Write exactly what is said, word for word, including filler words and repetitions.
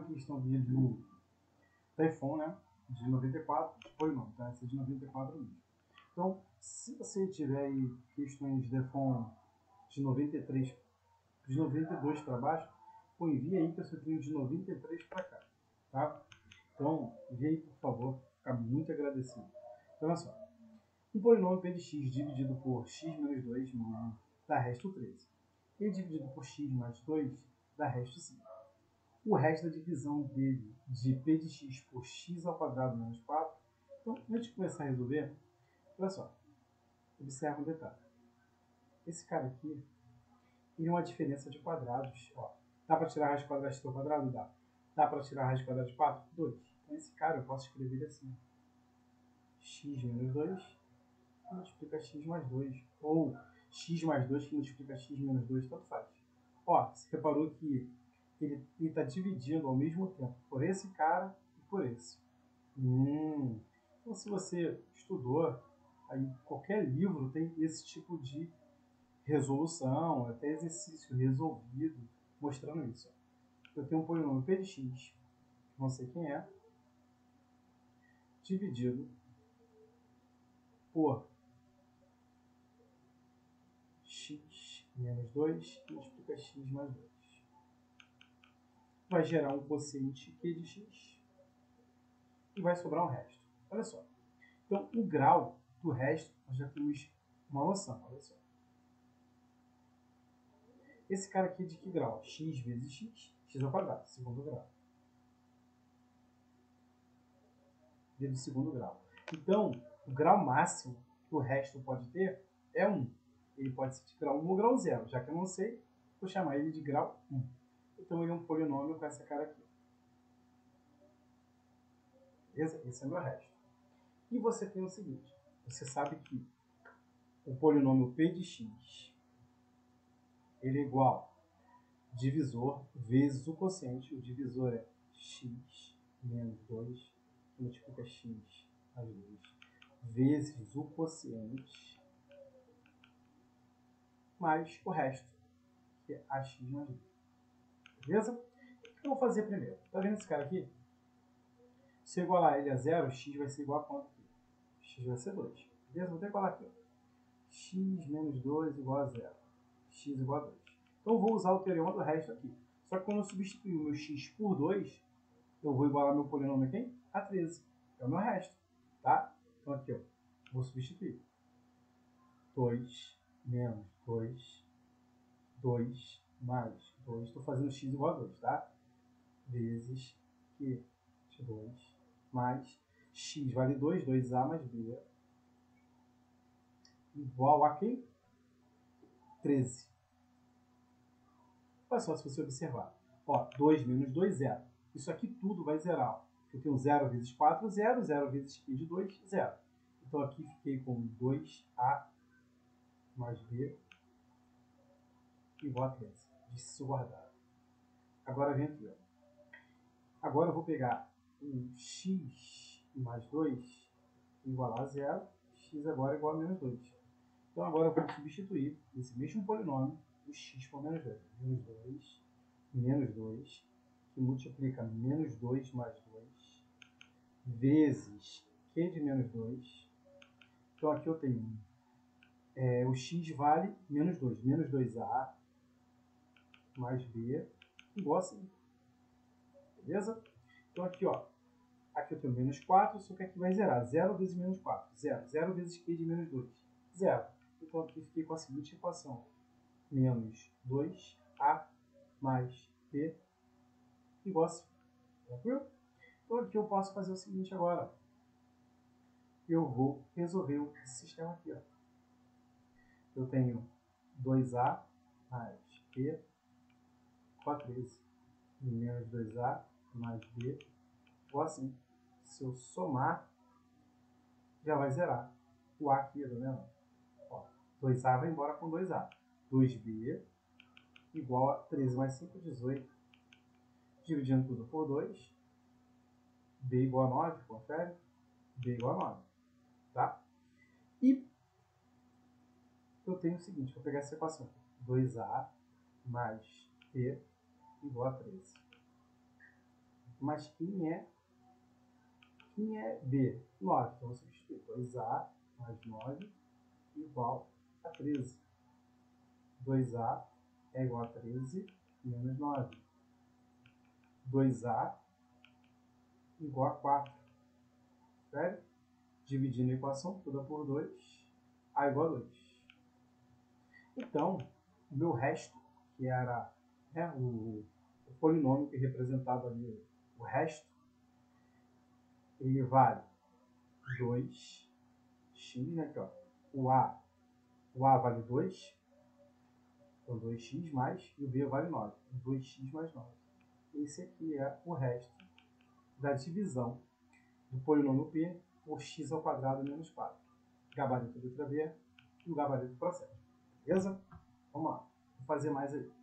questão aqui do Typhoon, né? De noventa e quatro, foi não, tá? Essa é de noventa e quatro mesmo. Então, se você tiver aí questões de Typhoon de noventa e três, de noventa e dois para baixo, pô, envia aí que eu só tenho de noventa e três para cá, tá? Então, envia aí, por favor, ficar muito agradecido. Então, olha só. Um polinômio p de x dividido por x menos dois dá resto treze. E dividido por x mais dois dá resto cinco. O resto da divisão dele de p de x por x ao quadrado menos quatro. Então, antes de começar a resolver, olha só. Observa um detalhe. Esse cara aqui tem uma diferença de quadrados. Ó. Dá para tirar a raiz quadrada de seu quadrado? Dá. Dá para tirar a raiz quadrada de quatro? dois. Então, esse cara eu posso escrever ele assim. X menos dois que multiplica x mais dois. Ou x mais dois que multiplica x menos dois, tanto faz. Ó, você reparou que ele está dividindo ao mesmo tempo por esse cara e por esse. Hum. Então, se você estudou, aí qualquer livro tem esse tipo de resolução, até exercício resolvido, mostrando isso. Eu tenho um polinômio p de x, não sei quem é, dividido por x menos dois, que multiplica x mais dois. Vai gerar um quociente q de x e vai sobrar um resto. Olha só. Então, o grau do resto, nós já temos uma noção. Olha só. Esse cara aqui é de que grau? X vezes x, x ao quadrado, segundo grau. E do segundo grau. Então, o grau máximo que o resto pode ter é um. Ele pode ser de grau um ou grau zero. Já que eu não sei, vou chamar ele de grau um. Então, ele é um polinômio com essa cara aqui. Beleza? Esse é o meu resto. E você tem o seguinte. Você sabe que o polinômio p de x ele é igual divisor vezes o quociente. O divisor é x menos dois, que multiplica x mais dois, vezes o quociente, mais o resto, que é ax mais dois. Beleza? O que eu vou fazer primeiro? Tá vendo esse cara aqui? Se eu igualar ele a zero, x vai ser igual a quanto aqui? X vai ser dois. Beleza? Vou ter que igualar aqui. Ó. X menos dois igual a zero. X igual a dois. Então eu vou usar o teorema do resto aqui. Só que quando eu substituir o meu x por dois, eu vou igualar meu polinômio aqui a treze. É o meu resto. Tá? Então aqui, ó, vou substituir. dois menos dois, dois mais dois. Estou fazendo x igual a dois, tá? Vezes q de dois mais x vale dois, dois a mais b igual a quem? treze. Olha só se você observar. Ó, dois menos dois, zero. Isso aqui tudo vai zerar. Ó. Eu tenho zero vezes quatro, zero. zero vezes q de dois, zero. Então aqui fiquei com dois a mais b igual a treze. Disse isso guardado. Agora vem aqui. Ó. Agora eu vou pegar o x mais dois igual a zero. X agora é igual a menos dois. Então agora eu vou substituir esse mesmo polinômio o x por menos dois. Menos dois, menos dois, que multiplica menos dois mais dois, vezes q de menos dois. Então aqui eu tenho é, o x vale menos dois. Menos dois a mais b igual a cinco. Beleza? Então aqui, ó, aqui eu tenho menos quatro, só que aqui vai zerar. zero vezes menos quatro, zero. zero vezes q de menos dois, zero. Então aqui fiquei com a seguinte equação. Menos dois a mais b igual a cinco. Tranquilo? Então aqui eu posso fazer o seguinte agora. Eu vou resolver esse sistema aqui. Ó. Eu tenho dois a mais b igual a treze. Menos dois a mais b igual a cinco. Se eu somar, já vai zerar. O a aqui, tá vendo? Ó, dois a vai embora com dois a. dois b igual a treze mais cinco, dezoito. Dividindo tudo por dois. B igual a nove, confere? B igual a nove. Tá? E eu tenho o seguinte, vou pegar essa equação. dois a mais b igual a treze. Mas quem é, quem é B? nove. Então, eu substituo dois a mais nove igual a treze. dois a é igual a treze menos nove. dois a igual a quatro. Certo? Dividindo a equação toda por dois, a igual a dois. Então, o meu resto, que era, né, o, o polinômio que representava ali o resto, ele vale dois x, né, aqui, ó, o A, o A vale dois, então dois x mais, e o B vale nove, dois x mais nove. Esse aqui é o resto da divisão do polinômio P por x ao quadrado menos quatro. Gabarito da letra B e o gabarito do processo. Beleza? Vamos lá. Vou fazer mais aí.